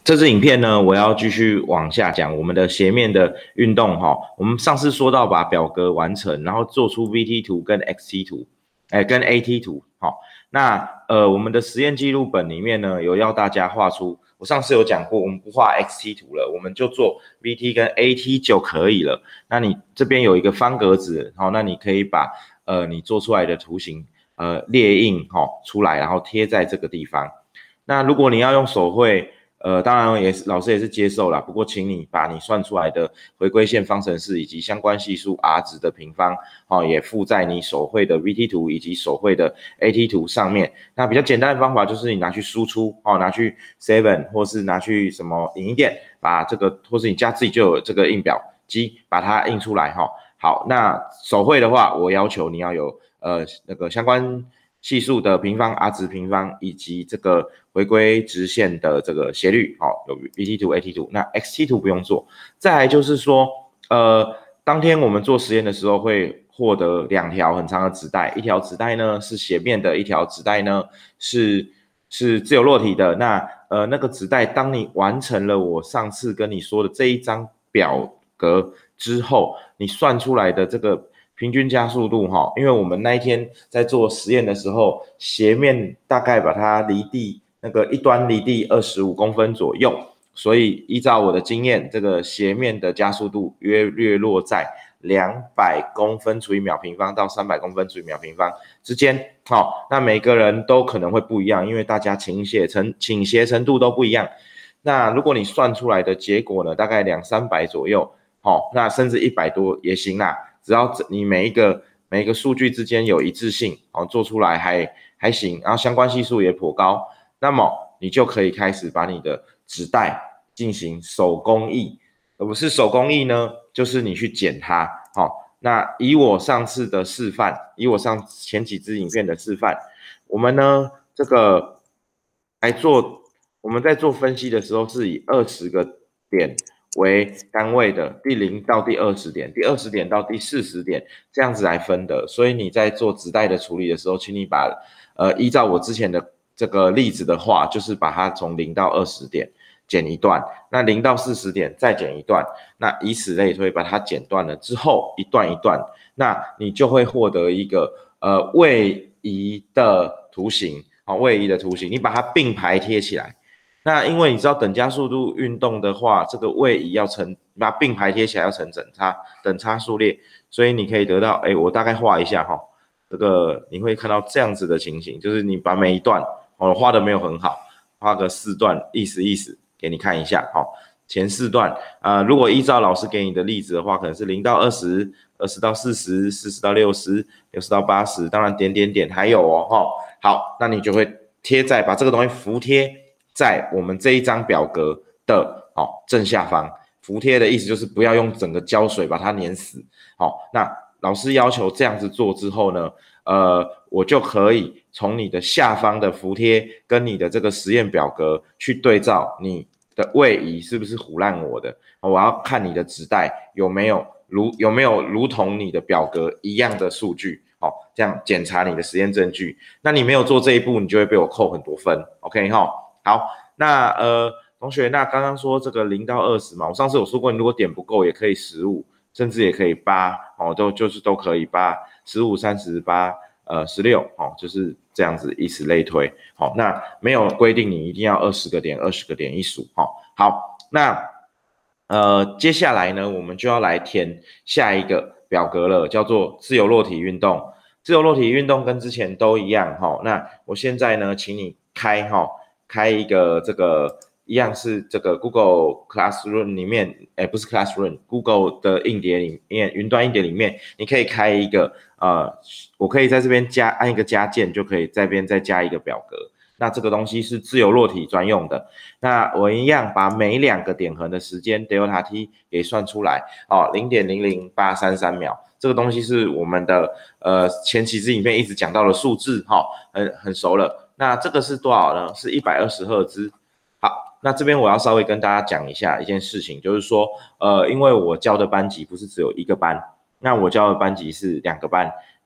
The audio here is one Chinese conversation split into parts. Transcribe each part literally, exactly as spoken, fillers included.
这支影片呢，我要继续往下讲我们的斜面的运动哈。我们上次说到把表格完成，然后做出 V T 图跟 X T 图，哎，跟 A T 图。好，那呃，我们的实验记录本里面呢，有要大家画出。我上次有讲过，我们不画 X T 图了，我们就做 V T 跟 A T 就可以了。那你这边有一个方格子，好，那你可以把呃你做出来的图形呃列印哈出来，然后贴在这个地方。那如果你要用手绘，呃，当然也是老师也是接受啦，不过请你把你算出来的回归线方程式以及相关系数 R 值的平方，哦，也附在你手绘的 V T 图以及手绘的 A T 图上面。那比较简单的方法就是你拿去输出，哦，拿去 Seven 或是拿去什么影音店，把这个或是你家自己就有这个印表机，把它印出来，哈、哦。好，那手绘的话，我要求你要有呃那个相关系数的平方 R 值平方以及这个回归直线的这个斜率，好，有 V T 图、A T 图，那 X T 图不用做。再来就是说，呃，当天我们做实验的时候会获得两条很长的纸带，一条纸带呢是斜面的，一条纸带呢是是自由落体的。那呃那个纸带，当你完成了我上次跟你说的这一张表格之后，你算出来的这个平均加速度哈，因为我们那一天在做实验的时候，斜面大概把它离地那个一端离地二十五公分左右，所以依照我的经验，这个斜面的加速度约略落在两百公分除以秒平方到三百公分除以秒平方之间。好，那每个人都可能会不一样，因为大家倾斜程倾斜程度都不一样。那如果你算出来的结果呢，大概两三百左右，好，那甚至一百多也行啦。只要你每一个每一个数据之间有一致性，哦，做出来还还行，然后相关系数也颇高，那么你就可以开始把你的纸带进行手工艺，而不是手工艺呢，就是你去剪它，好、哦，那以我上次的示范，以我上前几支影片的示范，我们呢这个来做，我们在做分析的时候是以二十个点为单位的，第零到第二十点，第二十点到第四十点这样子来分的。所以你在做纸带的处理的时候，请你把呃依照我之前的这个例子的话，就是把它从零到二十点剪一段，那零到四十点再剪一段，那以此类推，把它剪断了之后，一段一段，那你就会获得一个呃位移的图形，好、哦，位移的图形，你把它并排贴起来。那因为你知道等加速度运动的话，这个位移要成，把它并排贴起来要成等差等差数列，所以你可以得到，哎，我大概画一下哈，这个你会看到这样子的情形，就是你把每一段哦画的没有很好，画个四段，意思意思给你看一下，好，前四段啊、呃，如果依照老师给你的例子的话，可能是零到二十，二十到四十，四十到六十，六十到八十，当然点点点还有哦，哈，好，那你就会贴在把这个东西服贴在我们这一张表格的哦正下方，服贴的意思就是不要用整个胶水把它粘死。好，那老师要求这样子做之后呢，呃，我就可以从你的下方的服贴跟你的这个实验表格去对照你的位移是不是唬烂我的，我要看你的纸带有没有如有没有如同你的表格一样的数据。好，这样检查你的实验证据。那你没有做这一步，你就会被我扣很多分。OK 哈。好，那呃，同学，那刚刚说这个零到二十嘛，我上次有说过，你如果点不够，也可以十五，甚至也可以八，哦，都就是都可以八，十五、三十八，呃，十六，哦，就是这样子，以此类推。好，那没有规定你一定要二十个点，二十个点一数。好，好，那呃，接下来呢，我们就要来填下一个表格了，叫做自由落体运动。自由落体运动跟之前都一样，哈，那我现在呢，请你开哈。开一个这个一样是这个 Google Classroom 里面，哎，不是 Classroom，Google 的硬碟里面，云端硬碟里面，你可以开一个，呃，我可以在这边加按一个加键，就可以在这边再加一个表格。那这个东西是自由落体专用的。那我一样把每两个点横的时间 delta t 给算出来，哦，零点零零八三三秒。这个东西是我们的呃前几支影片一直讲到的数字，哈、哦，很很熟了。那这个是多少呢？是一百二十赫兹。好，那这边我要稍微跟大家讲一下一件事情，就是说，呃，因为我教的班级不是只有一个班，那我教的班级是两个班。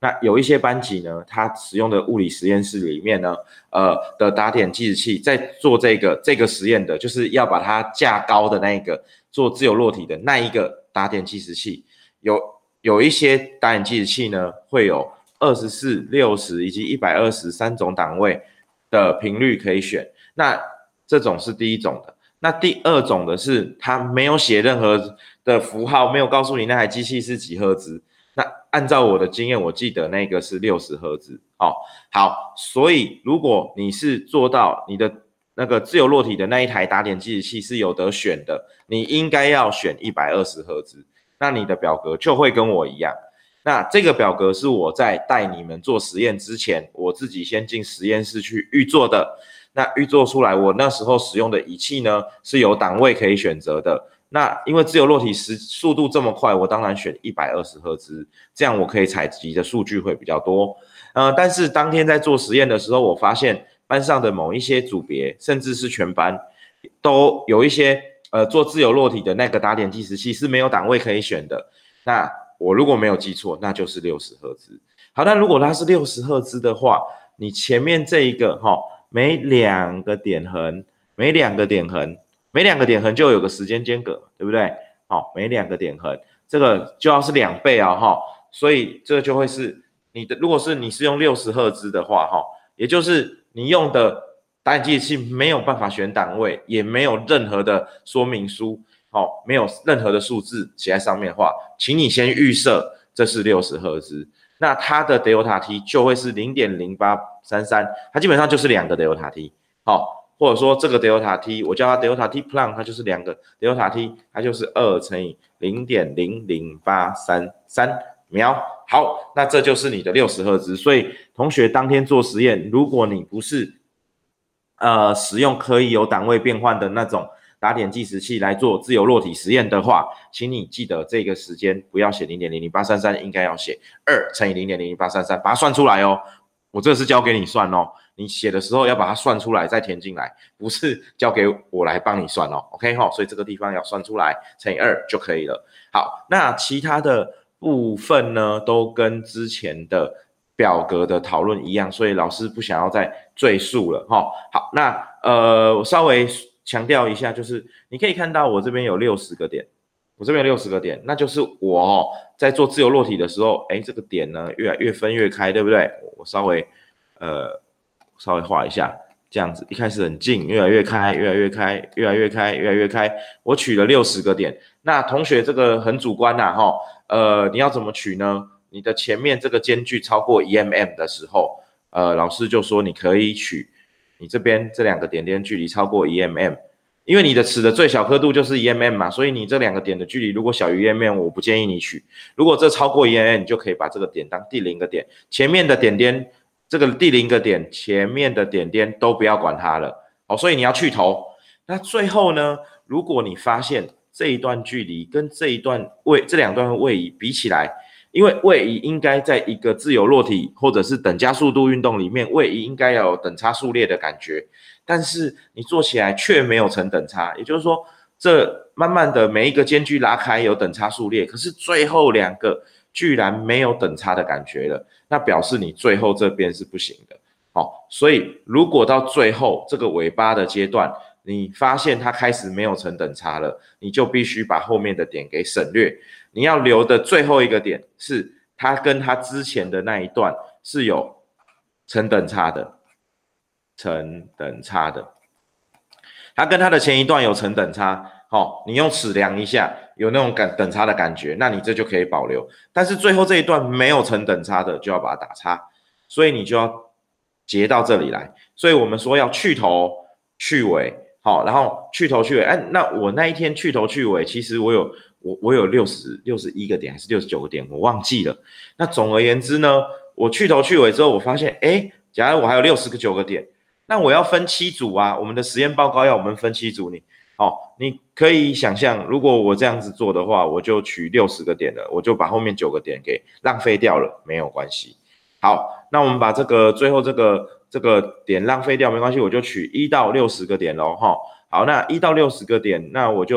那有一些班级呢，它使用的物理实验室里面呢，呃的打点计时器在做这个这个实验的，就是要把它架高的那一个做自由落体的那一个打点计时器，有有一些打点计时器呢会有二十四、六十以及一百二十三种档位的频率可以选，那这种是第一种的。那第二种的是它没有写任何的符号，没有告诉你那台机器是几赫兹。那按照我的经验，我记得那个是六十赫兹。哦，好，所以如果你是做到你的那个自由落体的那一台打点计时器是有得选的，你应该要选一百二十赫兹，那你的表格就会跟我一样。那这个表格是我在带你们做实验之前，我自己先进实验室去预做的。那预做出来，我那时候使用的仪器呢是有档位可以选择的。那因为自由落体时速度这么快，我当然选一百二十赫兹，这样我可以采集的数据会比较多。呃，但是当天在做实验的时候，我发现班上的某一些组别，甚至是全班，都有一些呃做自由落体的那个打点计时器是没有档位可以选的。那我如果没有记错，那就是六十赫兹。好，那如果它是六十赫兹的话，你前面这一个哈、哦，每两个点横，每两个点横。每两个点横就有个时间间隔，对不对？好，每两个点横，这个就要是两倍啊，哈，所以这个就会是你的，如果是你是用六十赫兹的话，哈，也就是你用的打点计时器没有办法选档位，也没有任何的说明书，好，没有任何的数字写在上面的话，请你先预设这是六十赫兹，那它的 delta t 就会是 零点零八三三， 它基本上就是两个 delta t， 好。或者说这个 delta t， 我叫它 delta t plan， 它就是两个 delta t， 它就是二乘以 零点零零八三三秒。好，那这就是你的六十赫兹。所以同学当天做实验，如果你不是呃使用可以有档位变换的那种打点计时器来做自由落体实验的话，请你记得这个时间不要写 零点零零八三三， 应该要写二乘以 零点零零八三三， 把它算出来哦。我这是交给你算哦，你写的时候要把它算出来再填进来，不是交给我来帮你算哦 ，OK 哈、哦，所以这个地方要算出来乘以二就可以了。好，那其他的部分呢，都跟之前的表格的讨论一样，所以老师不想要再赘述了哈、哦。好，那呃，我稍微强调一下，就是你可以看到我这边有六十个点。我这边有六十个点，那就是我、哦、在做自由落体的时候，哎，这个点呢越来越分越开，对不对？我稍微呃稍微画一下，这样子，一开始很近，越来越开，越来越开，越来越开，越来越开。我取了六十个点，那同学这个很主观呐，哈，呃，你要怎么取呢？你的前面这个间距超过一 mm 的时候，呃，老师就说你可以取你这边这两个点点距离超过一 mm。因为你的尺的最小刻度就是一 mm 嘛，所以你这两个点的距离如果小于一 mm， 我不建议你取。如果这超过一 mm， 你就可以把这个点当第零个点，前面的点点，这个第零个点前面的点点都不要管它了。好，所以你要去头。那最后呢，如果你发现这一段距离跟这一段位这两段位移比起来，因为位移应该在一个自由落体或者是等加速度运动里面，位移应该要有等差数列的感觉。但是你做起来却没有成等差，也就是说，这慢慢的每一个间距拉开有等差数列，可是最后两个居然没有等差的感觉了，那表示你最后这边是不行的。好，所以如果到最后这个尾巴的阶段，你发现它开始没有成等差了，你就必须把后面的点给省略，你要留的最后一个点是它跟它之前的那一段是有成等差的。成等差的，它跟它的前一段有成等差，好，你用尺量一下，有那种感等差的感觉，那你这就可以保留。但是最后这一段没有成等差的，就要把它打叉，所以你就要截到这里来。所以我们说要去头去尾，好，然后去头去尾。哎，那我那一天去头去尾，其实我有我我有六十六十一个点还是六十九个点，我忘记了。那总而言之呢，我去头去尾之后，我发现，哎，假如我还有六十个九个点。那我要分七组啊，我们的实验报告要我们分七组，你，哦，你可以想象，如果我这样子做的话，我就取六十个点了，我就把后面九个点给浪费掉了，没有关系。好，那我们把这个最后这个这个点浪费掉没关系，我就取一到六十个点咯，哈。好，那一到六十个点，那我就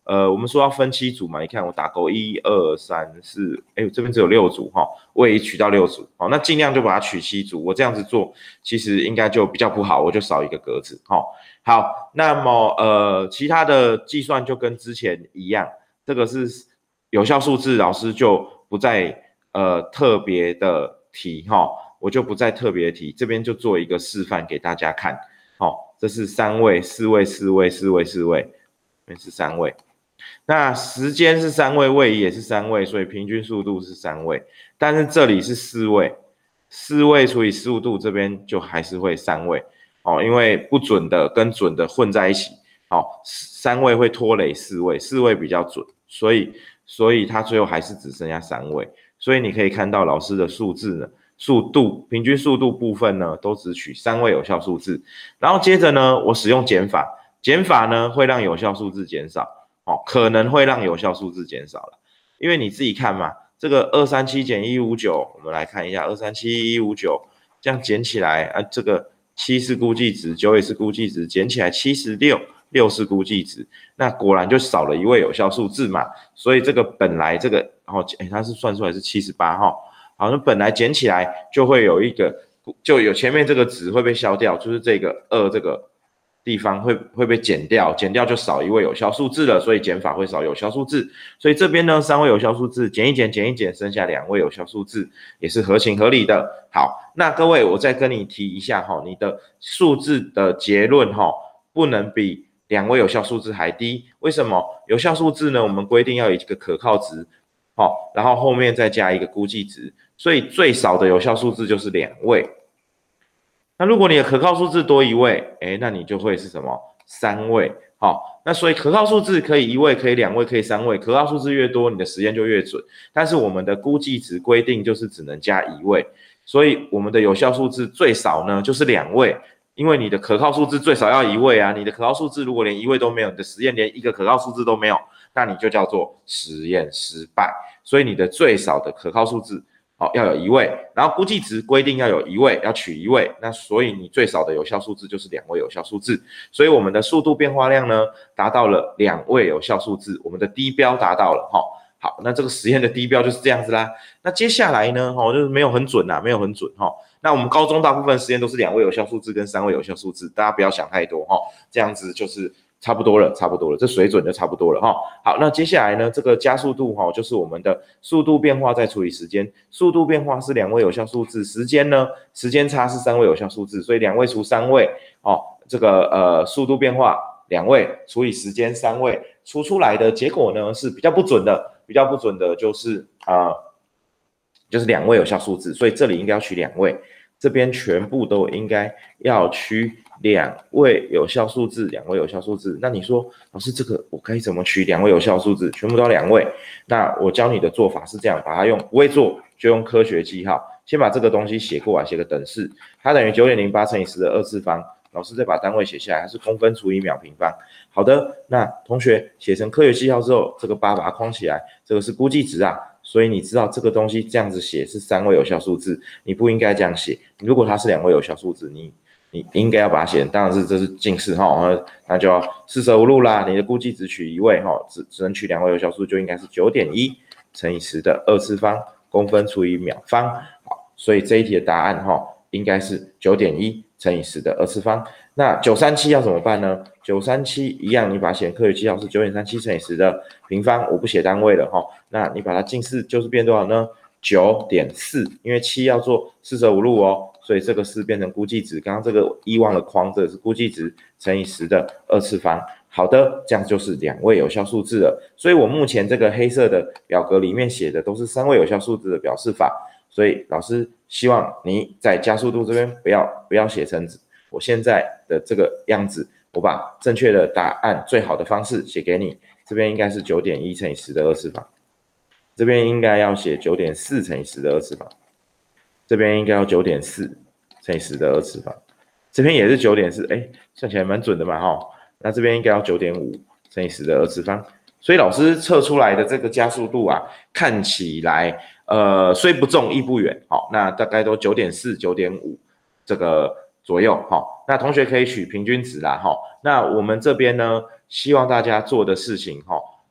呃，我们说要分七组嘛，你看我打勾一二三四，哎，这边只有六组哈，我也取到六组，好，那尽量就把它取七组，我这样子做其实应该就比较不好，我就少一个格子，哈，好，那么呃，其他的计算就跟之前一样，这个是有效数字，老师就不再呃特别的提哈，我就不再特别提，这边就做一个示范给大家看，好，这是三位、四位、四位、四位、四位，这边是三位。那时间是三位，位移也是三位，所以平均速度是三位。但是这里是四位，四位除以速度这边就还是会三位哦，因为不准的跟准的混在一起，哦，三位会拖累四位，四位比较准，所以所以它最后还是只剩下三位。所以你可以看到老师的数字呢，速度平均速度部分呢都只取三位有效数字，然后接着呢我使用减法，减法呢会让有效数字减少。哦，可能会让有效数字减少了，因为你自己看嘛，这个二三七减一五九，我们来看一下二三七一五九，这样减起来啊，这个七是估计值，九也是估计值，减起来七十六，六是估计值，那果然就少了一位有效数字嘛，所以这个本来这个，然后哎，它是算出来是七十八哈，好，那本来减起来就会有一个，就有前面这个值会被消掉，就是这个二这个。地方会会被减掉，减掉就少一位有效数字了，所以减法会少有效数字。所以这边呢，三位有效数字减一减，减一减，剩下两位有效数字，也是合情合理的。好，那各位，我再跟你提一下哈，你的数字的结论哈，不能比两位有效数字还低。为什么？有效数字呢？我们规定要有一个可靠值，好，然后后面再加一个估计值，所以最少的有效数字就是两位。那如果你的可靠数字多一位，哎，那你就会是什么？三位，好，那所以可靠数字可以一位，可以两位，可以三位，可靠数字越多，你的实验就越准。但是我们的估计值规定就是只能加一位，所以我们的有效数字最少呢就是两位，因为你的可靠数字最少要一位啊，你的可靠数字如果连一位都没有，你的实验连一个可靠数字都没有，那你就叫做实验失败。所以你的最少的可靠数字。好，要有一位，然后估计值规定要有一位，要取一位，那所以你最少的有效数字就是两位有效数字，所以我们的速度变化量呢达到了两位有效数字，我们的低标达到了哈。好，那这个实验的低标就是这样子啦。那接下来呢，哈，就是没有很准啦，没有很准哈。那我们高中大部分实验都是两位有效数字跟三位有效数字，大家不要想太多哈，这样子就是。差不多了，差不多了，这水准就差不多了哈。好，那接下来呢，这个加速度哈，就是我们的速度变化再除以时间，速度变化是两位有效数字，时间呢，时间差是三位有效数字，所以两位除三位哦，这个呃速度变化两位除以时间三位，出出来的结果呢是比较不准的，比较不准的就是啊、呃，就是两位有效数字，所以这里应该要取两位，这边全部都应该要取。两位有效数字，两位有效数字。那你说，老师，这个我该怎么取两位有效数字？全部都两位。那我教你的做法是这样，把它用不会做就用科学记号，先把这个东西写过来，写个等式，它等于九点零八乘以十的二次方。老师再把单位写下来，它是公分除以秒平方。好的，那同学写成科学记号之后，这个八把它框起来，这个是估计值啊。所以你知道这个东西这样子写是三位有效数字，你不应该这样写。如果它是两位有效数字，你你应该要把它写成，当然是这是近似哈，那就要四舍五入啦。你的估计只取一位哈，只只能取两位有效数，就应该是九点一乘以十的二次方公分除以秒方。好，所以这一题的答案哈，应该是九点一乘以十的二次方。那九三七要怎么办呢？九三七一样，你把它写科学记号是九点三七乘以十的平方，我不写单位了哈。那你把它近似就是变多少呢？九点四，因为七要做四舍五入哦。所以这个四变成估计值，刚刚这个一忘了框，这个是估计值乘以十的二次方。好的，这样就是两位有效数字了。所以我目前这个黑色的表格里面写的都是三位有效数字的表示法。所以老师希望你在加速度这边不要不要写成我现在的这个样子，我把正确的答案最好的方式写给你。这边应该是九点一乘以十的二次方，这边应该要写九点四乘以十的二次方。这边应该要九点四乘以十的二次方，这边也是九点四，哎，算起来蛮准的嘛哈。那这边应该要九点五乘以十的二次方，所以老师测出来的这个加速度啊，看起来呃虽不重亦不远，好，那大概都九点四、九点五这个左右，好，那同学可以取平均值啦，哈。那我们这边呢，希望大家做的事情哈，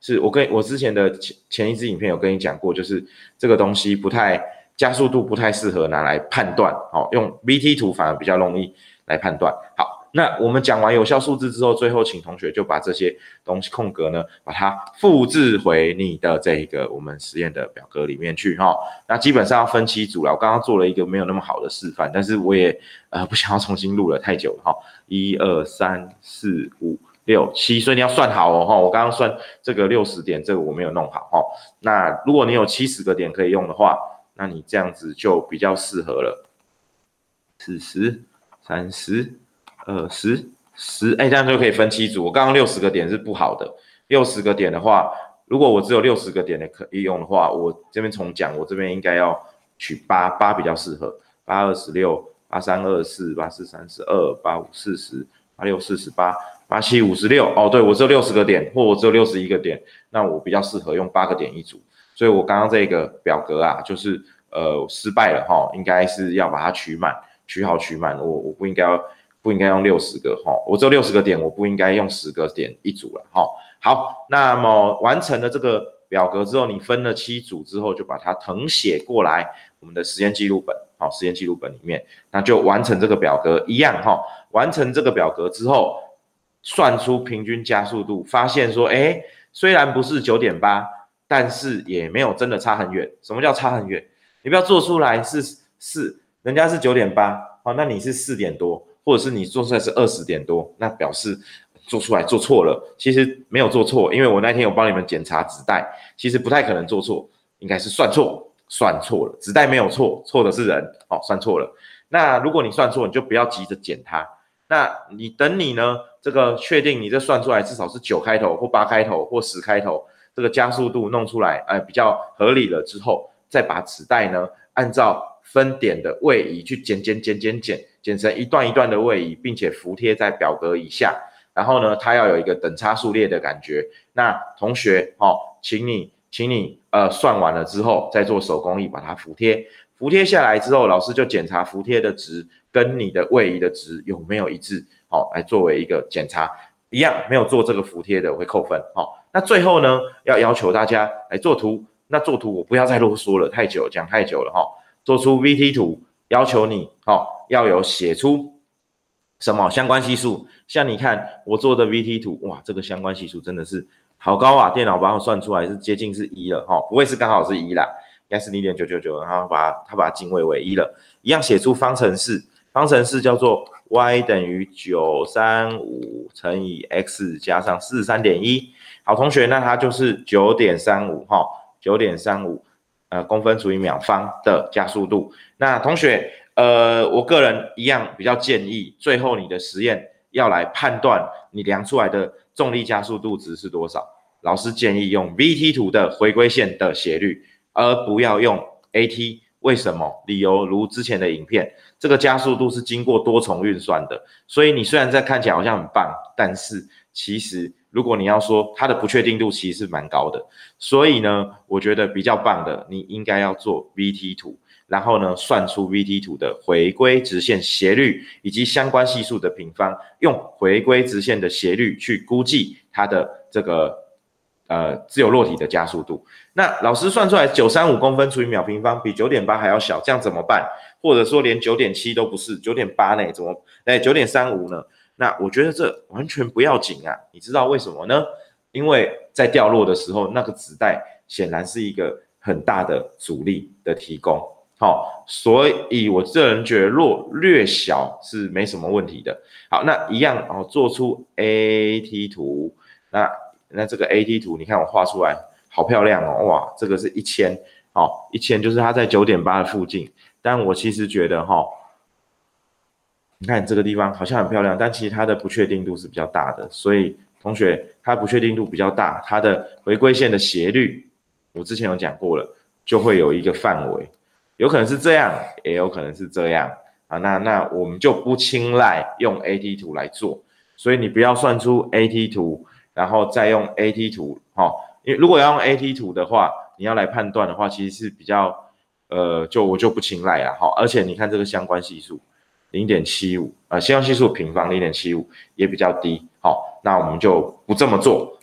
是我跟我之前的前前一支影片有跟你讲过，就是这个东西不太加速度不太适合拿来判断，好，用 V T 图反而比较容易来判断。好，那我们讲完有效数字之后，最后请同学就把这些东西空格呢，把它复制回你的这个我们实验的表格里面去哈。那基本上要分七组了，我刚刚做了一个没有那么好的示范，但是我也呃不想要重新录了，太久了哈。一二三四五。六七，所以你要算好哦，我刚刚算这个六十点，这个我没有弄好哦。那如果你有七十个点可以用的话，那你这样子就比较适合了。四十、三十、二十、十，哎，这样就可以分七组。我刚刚六十个点是不好的，六十个点的话，如果我只有六十个点的可以用的话，我这边重讲，我这边应该要取八，八比较适合。八二十六，八三二四，八四三十二，八五四十，八六四十八。八七五十六哦，对我只有六十个点，或我只有六十一个点，那我比较适合用八个点一组，所以我刚刚这个表格啊，就是呃失败了哈，应该是要把它取满，取好取满，我我不应该要不应该用六十个哈，我只有六十个点，我不应该用十个点一组了哈。好，那么完成了这个表格之后，你分了七组之后，就把它誊写过来我们的实验记录本，好，实验记录本里面，那就完成这个表格一样哈，完成这个表格之后。算出平均加速度，发现说，哎，虽然不是 九点八， 但是也没有真的差很远。什么叫差很远？你不要做出来是是人家是 九点八， 好，那你是四点多，或者是你做出来是二十点多，那表示做出来做错了。其实没有做错，因为我那天有帮你们检查纸袋，其实不太可能做错，应该是算错，算错了，纸袋没有错，错的是人，好，算错了。那如果你算错，你就不要急着检它。那你等你呢？这个确定你这算出来至少是九开头或八开头或十开头，这个加速度弄出来，哎，比较合理了之后，再把纸袋呢按照分点的位移去剪剪剪剪剪，剪成一段一段的位移，并且服贴在表格以下。然后呢，它要有一个等差数列的感觉。那同学哦，请你请你呃算完了之后，再做手工艺把它服贴。服贴下来之后，老师就检查服贴的值跟你的位移的值有没有一致，好，来作为一个检查。一样没有做这个服贴的会扣分，好，那最后呢，要要求大家来做图。那做图我不要再啰嗦了，太久讲太久了哈。做出 V T 图，要求你哦要有写出什么相关系数。像你看我做的 V T 图，哇，这个相关系数真的是好高啊！电脑把我算出来是接近是一了哈，不会是刚好是一啦。应该是 零点九九九， 然后把它把它进位为一了，一样写出方程式，方程式叫做 y 等于九百三十五乘以 x 加上 四十三点一。好，同学，那它就是 九点三五 哈 ，九点三五 呃公分除以秒方的加速度。那同学，呃，我个人一样比较建议，最后你的实验要来判断你量出来的重力加速度值是多少。老师建议用 V T 图的回归线的斜率。而不要用 A T， 为什么？理由如之前的影片，这个加速度是经过多重运算的，所以你虽然在看起来好像很棒，但是其实如果你要说它的不确定度其实是蛮高的，所以呢，我觉得比较棒的，你应该要做 V T 图，然后呢，算出 V T 图的回归直线斜率以及相关系数的平方，用回归直线的斜率去估计它的这个呃自由落体的加速度。那老师算出来九百三十五公分除以秒平方比 九点八 还要小，这样怎么办？或者说连 九点七 都不是 ，九点八 呢？怎么？哎 ，九点三五 呢？那我觉得这完全不要紧啊！你知道为什么呢？因为在掉落的时候，那个纸袋显然是一个很大的阻力的提供，好、哦，所以我个人觉得落略小是没什么问题的。好，那一样哦，做出 A T 图，那那这个 A T 图，你看我画出来。好漂亮哦，哇，这个是一千，哦，一千就是它在 九点八 的附近，但我其实觉得哈、哦，你看这个地方好像很漂亮，但其实它的不确定度是比较大的，所以同学，它不确定度比较大，它的回归线的斜率，我之前有讲过了，就会有一个范围，有可能是这样，也有可能是这样啊，那那我们就不青睐用 A T 图来做，所以你不要算出 A T 图，然后再用 A T 图，哈、哦。因为如果要用 A T 图的话，你要来判断的话，其实是比较，呃，就我就不青睐啦，哈。而且你看这个相关系数 零点七五，呃，相关系数平方 零点七五 也比较低，好，那我们就不这么做，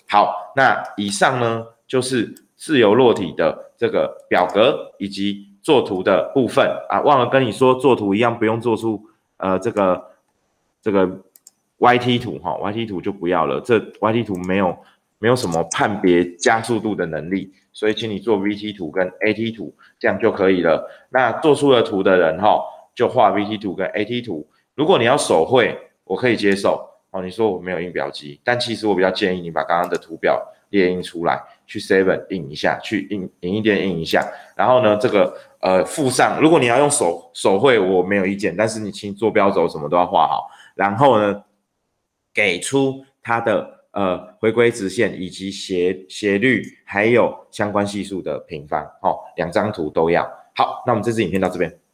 好，那以上呢就是自由落体的这个表格以及作图的部分啊，忘了跟你说，作图一样不用做出呃这个这个 Y T 图哈 ，Y T 图就不要了，这 Y T 图没有没有什么判别加速度的能力，所以请你做 V T 图跟 A T 图，这样就可以了。那做出了图的人哈，就画 V T 图跟 A T 图。如果你要手绘，我可以接受哦。你说我没有印表机，但其实我比较建议你把刚刚的图表列印出来，去 seven 印一下，去印影印店印一下，然后呢，这个呃附上。如果你要用手手绘，我没有意见，但是你请坐标轴什么都要画好，然后呢，给出它的呃回归直线以及斜斜率，还有相关系数的平方，哦，两张图都要。好，那我们这支影片到这边。